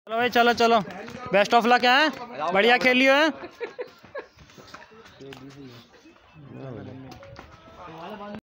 चलो भाई चलो चलो, बेस्ट ऑफ लक है, बढ़िया खेलियो है।